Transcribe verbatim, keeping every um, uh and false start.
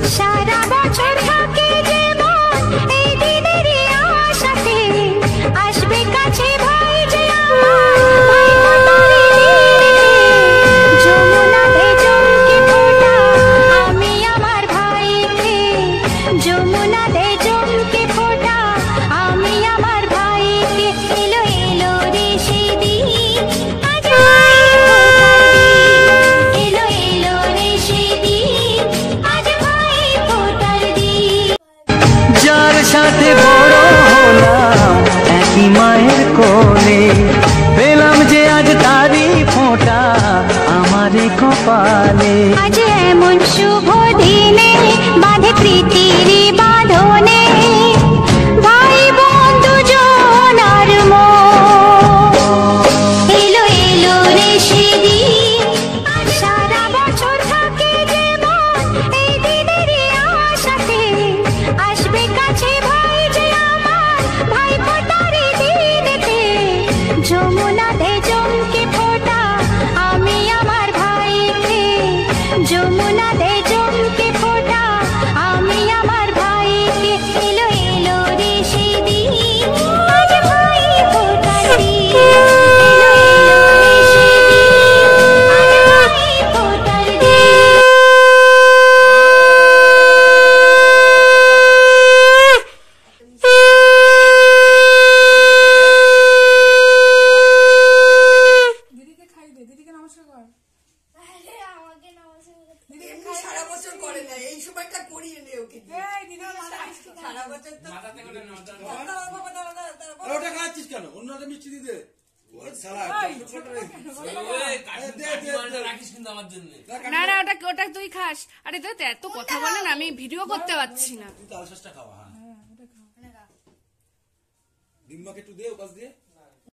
সারা বছর থাকে যেমন এই দিনেরই আশাতে আসবে কাছে ভাই যে আমার ভাই ফোটারি যমুনাতে চমকে ফোটা আমি আমার ভাইকে যমুনাতে চমকে ফোটা আমি আমার ভাইকে এলো এলো রে সেদিন আজ ভাই ফোটার দিন এলো এলো রে সেদিন আজ ভাই ফোটার দিন যার সাথে বড় হলাম একই মায়ের কোলে পেলাম যে আজ তারি ফোঁটা আমারে কপালে আজ এমন শুভ দিনে বাঁধে প্রীতির বাঁধনে ভাই বন্ধু জনার মন এলো এলো রে সেদিন সারা বছর থাকে যেমন এই দিনেরই আশাতে আসবে কাছে ভাই যে আমার ভাই ফোটারি দিনেতে যমুনাতে চমকে ফোটা আমি আমার ভাইকে যমুনাতে চমকে ফোটা আমি আমার ভাইকে এলো এলো রে সেদিন আজ ভাই ফোটার দিন এলো এলো রে সেদিন আজ ভাই ফোটার দিন দিদিকে খাই দে, দিদিকে নমস্কার কর। এমনি সারা বছর করে না, এই সময়টা করিয়ে নে ওকে দিয়ে। এই দিদিকে মাথা আসতে দাও। সারা বছর তো মাথাতে করে নাও, দাও। দাঁড়াও বাবা, দাঁড়াও, দাঁড়াও, দাঁড়াও। আর ওটা খাচ্ছিস কেন? অন্য একটা মিষ্টি দিতে। ওই শালা, এই, ছোট কেন বলো? এই, কাঠি- দে, কাঠি দে, মালটা দে। রাখিস কিন্তু আমার জন্য। না না ওটা ওটা তুই খাস। আরে তো এত কথা বলেন আমি ভিডিও করতে পারছি না। তুই তাল শ্বাসটা খাওয়া, হ্যাঁ। ডিম্বাকে একটু দে, ওপাশ দিয়ে।